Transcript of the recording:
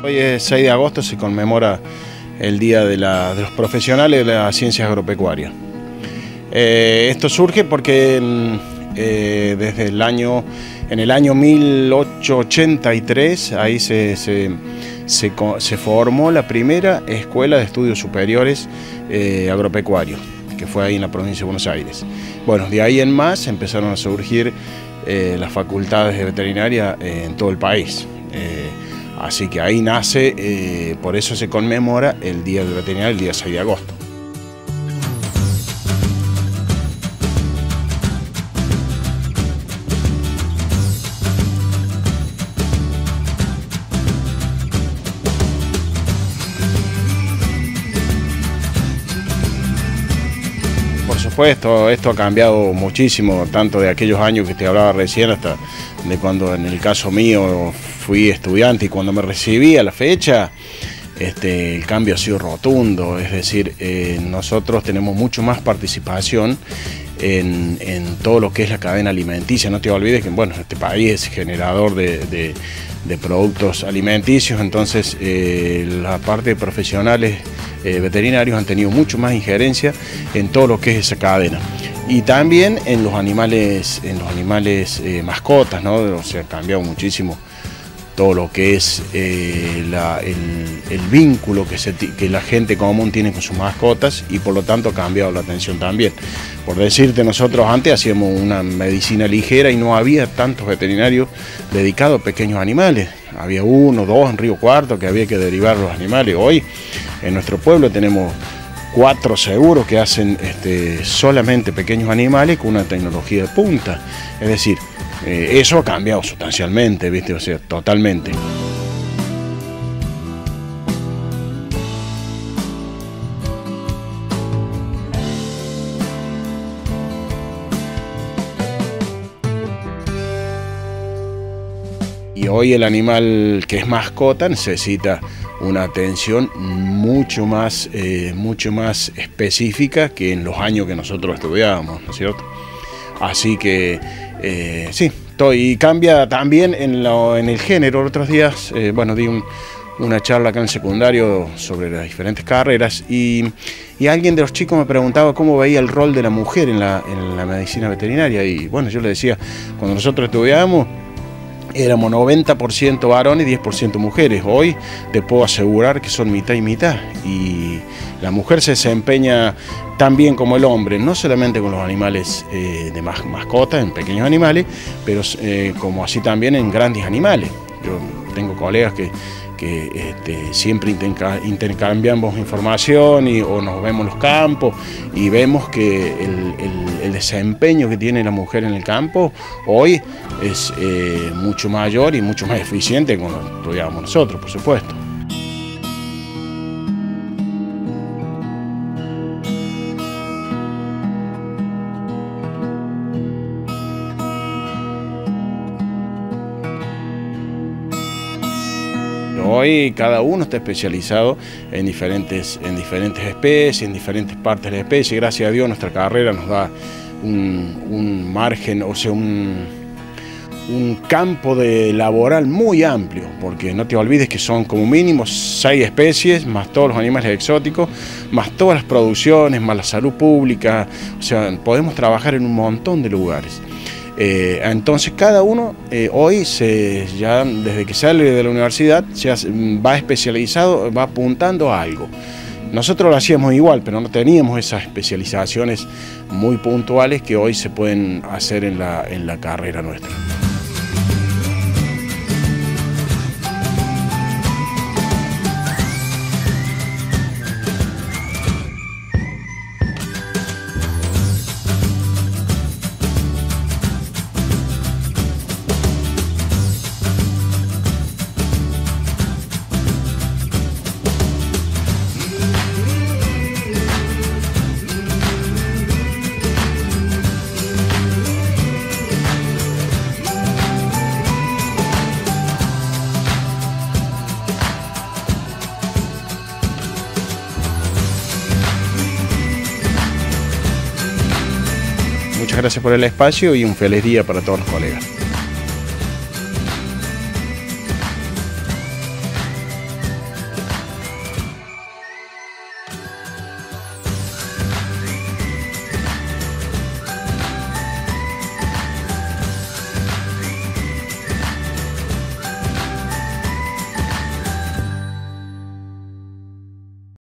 Hoy es 6 de agosto, se conmemora el Día de los Profesionales de las Ciencias Agropecuarias. Esto surge porque desde en el año 1883, ahí se formó la primera escuela de estudios superiores agropecuarios, que fue ahí en la provincia de Buenos Aires. Bueno, de ahí en más empezaron a surgir las facultades de veterinaria en todo el país. Así que ahí nace, por eso se conmemora el Día del Veterinario, el día 6 de agosto. Por supuesto, esto ha cambiado muchísimo, tanto de aquellos años que te hablaba recién hasta de cuando en el caso mío fui estudiante y cuando me recibí a la fecha, el cambio ha sido rotundo. Es decir, nosotros tenemos mucho más participación en todo lo que es la cadena alimenticia. No te olvides que bueno, este país es generador de productos alimenticios, entonces la parte de profesionales veterinarios han tenido mucho más injerencia en todo lo que es esa cadena. Y también en los animales mascotas, ¿no? O sea, ha cambiado muchísimo todo lo que es el vínculo que la gente común tiene con sus mascotas, y por lo tanto ha cambiado la atención también. Por decirte, nosotros antes hacíamos una medicina ligera y no había tantos veterinarios dedicados a pequeños animales. Había 1 o 2 en Río Cuarto que había que derivar los animales. Hoy en nuestro pueblo tenemos 4 seguros que hacen solamente pequeños animales con una tecnología de punta. Es decir, eso ha cambiado sustancialmente, ¿viste? O sea, totalmente. Y hoy el animal que es mascota necesita una atención mucho más específica que en los años que nosotros estudiábamos, ¿no es cierto? Así que sí, y cambia también en el género. Otros días, bueno, di una charla acá en el secundario sobre las diferentes carreras y alguien de los chicos me preguntaba cómo veía el rol de la mujer en la medicina veterinaria, y bueno, yo le decía, cuando nosotros estudiábamos éramos 90% varones y 10% mujeres. Hoy te puedo asegurar que son mitad y mitad, y la mujer se desempeña tan bien como el hombre, no solamente con los animales de mascotas, en pequeños animales, pero como así también en grandes animales. Yo tengo colegas que siempre intercambiamos información o nos vemos en los campos y vemos que el desempeño que tiene la mujer en el campo hoy es mucho mayor y mucho más eficiente que cuando estudiábamos nosotros, por supuesto. Hoy cada uno está especializado en diferentes especies, en diferentes partes de la especie. Gracias a Dios nuestra carrera nos da un margen, o sea, un campo laboral muy amplio, porque no te olvides que son como mínimo 6 especies, más todos los animales exóticos, más todas las producciones, más la salud pública. O sea, podemos trabajar en un montón de lugares. Entonces cada uno hoy ya desde que sale de la universidad va especializado, va apuntando a algo. Nosotros lo hacíamos igual, pero no teníamos esas especializaciones muy puntuales que hoy se pueden hacer en la carrera nuestra. Muchas gracias por el espacio y un feliz día para todos los colegas.